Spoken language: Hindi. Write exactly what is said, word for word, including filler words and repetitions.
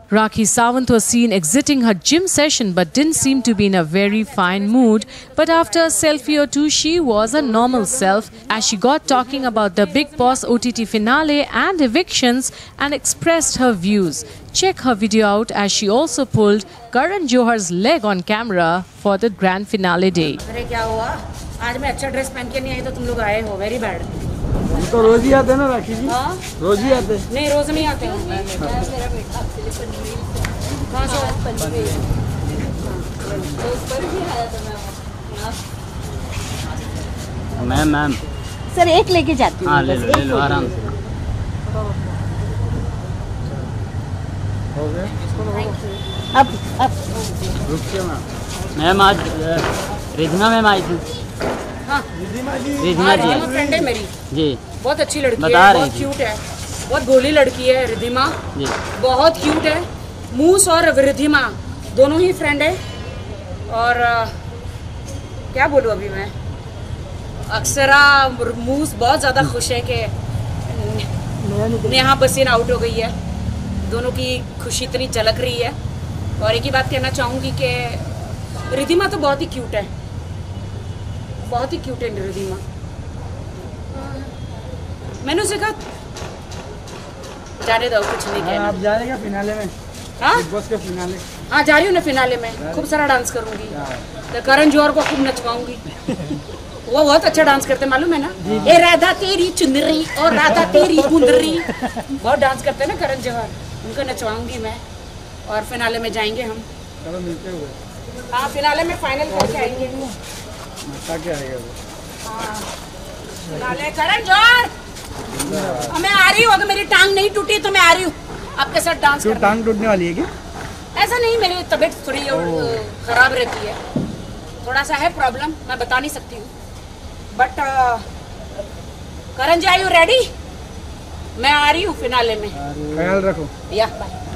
Rakhi Sawant was seen exiting her gym session but didn't seem to be in a very fine mood. But after a selfie or two, she was a normal self as she got talking about the Bigg Boss O T T finale and evictions and expressed her views. Check her video out as she also pulled Karan Johar's leg on camera for the grand finale day. अरे क्या हुआ? आज मैं अच्छा ड्रेस पहन के नहीं आई तो तुम लोग आए हो, वेरी बैड। हम तो रोज ही आते हैं ना राखी जी। हाँ? रोज ही आते हैं। नहीं रोज नहीं आते हैं। मैम मैम सर एक लेके जाती हूँ। हाँ ले लो ले लो आराम से। हो गया? अब अब रुकिए मैम। मैम आज रिधिमा मैम आई थी। हाँ रिधिमा जी। रिधिमा जी फ्रेंड है मेरी जी। बहुत अच्छी लड़की बता है, रही बहुत थी। क्यूट है, बहुत भोली लड़की है रिधिमा जी। बहुत क्यूट है। मूस और रिधिमा दोनों ही फ्रेंड है। और आ, क्या बोलूँ अभी मैं, अक्सरा मूस बहुत ज़्यादा खुश है कि नेहा बसीन आउट हो गई है। दोनों की खुशी इतनी झलक रही है। और एक ही बात कहना चाहूँगी कि रिधिमा तो बहुत ही क्यूट है, बहुत ही क्यूट है रिधिमा। मैंने उसे कहा जाने दो, कुछ नहीं कहना। आप जा रहे हैं फिनाले में? हाँ बिग बॉस के फिनाले। हाँ जा रही हूँ ना फिनाले में, खूब सारा डांस करूँगी। तो करण जौहर को खूब नचवाऊंगी। वो बहुत अच्छा डांस करते हैं, मालूम है ना? ए राधा तेरी चुनरी और राधा तेरी गुंदरी, बहुत डांस करते हैं ना करण जौहर, उनको नचवाऊंगी मैं। और फिनाले में जाएंगे हम। चलो मिलते हुए। हाँ फिनाले में फाइनल करके आएंगे। क्या आएगा वो? हाँ फिनाले करण जौहर, मैं आ रही हूँ। अगर मेरी टांग नहीं टूटी तो मैं आ रही हूँ आपके साथ डांस करने। टांग टूटने वाली है क्या? ऐसा नहीं, मेरी तबीयत थोड़ी खराब रहती है, थोड़ा सा है प्रॉब्लम, मैं बता नहीं सकती हूँ। But Karan ji, are you ready? मैं आ रही हूँ फिनाले में। ख्याल रखो। या बाय।